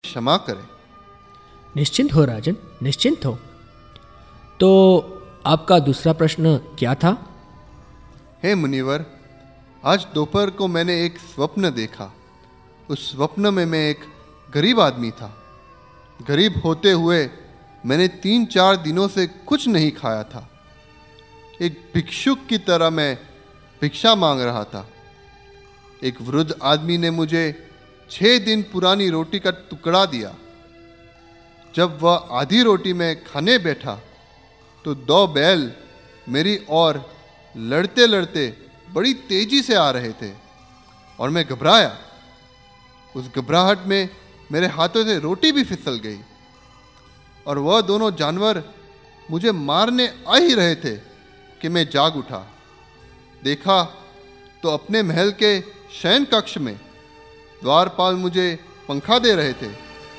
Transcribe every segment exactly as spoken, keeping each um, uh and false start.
क्षमा करें। निश्चिंत हो राजन, निश्चिंत हो। तो आपका दूसरा प्रश्न क्या था? हे मुनिवर, आज दोपहर को मैंने एक स्वप्न देखा। उस स्वप्न में मैं एक गरीब आदमी था। गरीब होते हुए मैंने तीन चार दिनों से कुछ नहीं खाया था। एक भिक्षुक की तरह मैं भिक्षा मांग रहा था। एक वृद्ध आदमी ने मुझे छः दिन पुरानी रोटी का टुकड़ा दिया। जब वह आधी रोटी में खाने बैठा तो दो बैल मेरी ओर लड़ते लड़ते बड़ी तेजी से आ रहे थे और मैं घबराया। उस घबराहट में मेरे हाथों से रोटी भी फिसल गई और वह दोनों जानवर मुझे मारने आ ही रहे थे कि मैं जाग उठा। देखा तो अपने महल के शयन कक्ष में द्वारपाल मुझे पंखा दे रहे थे,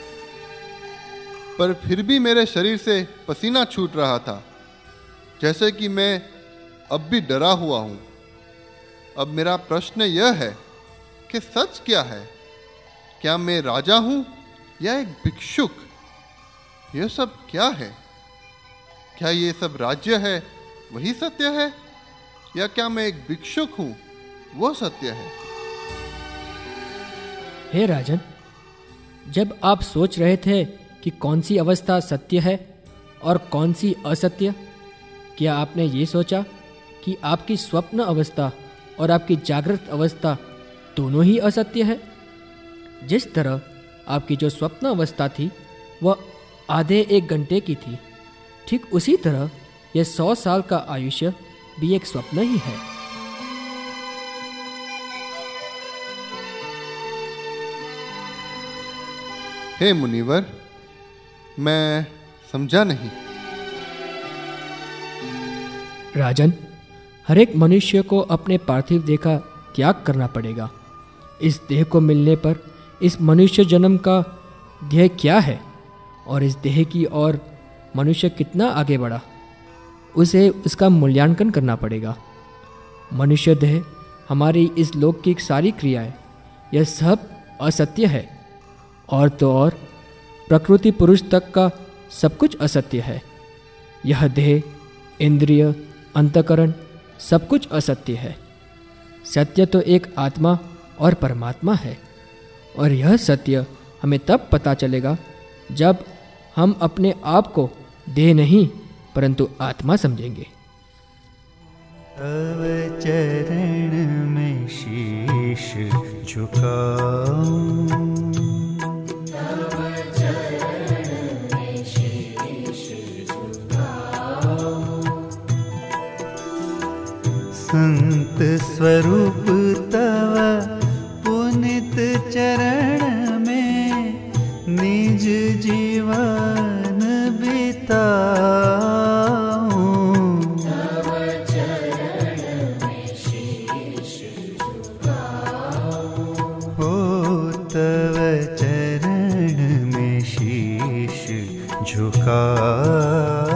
पर फिर भी मेरे शरीर से पसीना छूट रहा था, जैसे कि मैं अब भी डरा हुआ हूँ। अब मेरा प्रश्न यह है कि सच क्या है? क्या मैं राजा हूँ या एक भिक्षुक? यह सब क्या है? क्या ये सब राज्य है वही सत्य है, या क्या मैं एक भिक्षुक हूँ वह सत्य है? हे राजन, जब आप सोच रहे थे कि कौन सी अवस्था सत्य है और कौन सी असत्य, क्या आपने ये सोचा कि आपकी स्वप्न अवस्था और आपकी जागृत अवस्था दोनों ही असत्य है? जिस तरह आपकी जो स्वप्न अवस्था थी वह आधे एक घंटे की थी, ठीक उसी तरह यह सौ साल का आयुष्य भी एक स्वप्न ही है। हे मुनिवर, मैं समझा नहीं। राजन, हर एक मनुष्य को अपने पार्थिव देह का त्याग करना पड़ेगा। इस देह को मिलने पर इस मनुष्य जन्म का ध्येय क्या है और इस देह की ओर मनुष्य कितना आगे बढ़ा, उसे उसका मूल्यांकन करना पड़ेगा। मनुष्य देह, हमारी इस लोक की सारी क्रियाएं, यह सब असत्य है। और तो और प्रकृति पुरुष तक का सब कुछ असत्य है। यह देह, इंद्रिय, अंतकरण सब कुछ असत्य है। सत्य तो एक आत्मा और परमात्मा है, और यह सत्य हमें तब पता चलेगा जब हम अपने आप को देह नहीं परंतु आत्मा समझेंगे। तव चरण में शीश झुकाऊं, संत स्वरूप तव पुनित चरण में निज जीवन बिताऊं। तव चरण में शीश झुकाऊं, हो तव चरण में शीश झुकाऊं।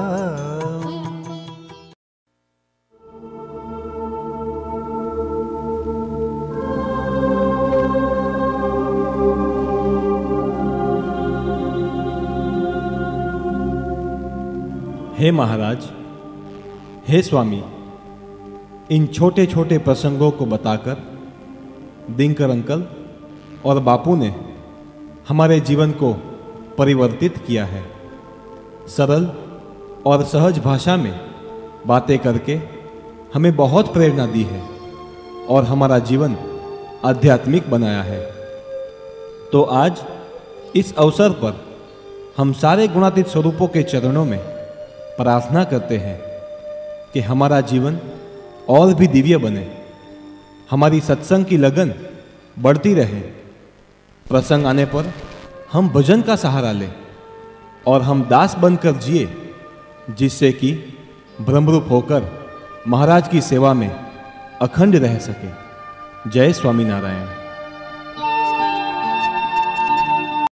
हे महाराज, हे स्वामी, इन छोटे छोटे प्रसंगों को बताकर दिनकर अंकल और बापू ने हमारे जीवन को परिवर्तित किया है। सरल और सहज भाषा में बातें करके हमें बहुत प्रेरणा दी है और हमारा जीवन आध्यात्मिक बनाया है। तो आज इस अवसर पर हम सारे गुणातीत स्वरूपों के चरणों में प्रार्थना करते हैं कि हमारा जीवन और भी दिव्य बने, हमारी सत्संग की लगन बढ़ती रहे, प्रसंग आने पर हम भजन का सहारा लें और हम दास बनकर जिए, जिससे कि ब्रह्मरूप होकर महाराज की सेवा में अखंड रह सके। जय स्वामी नारायण।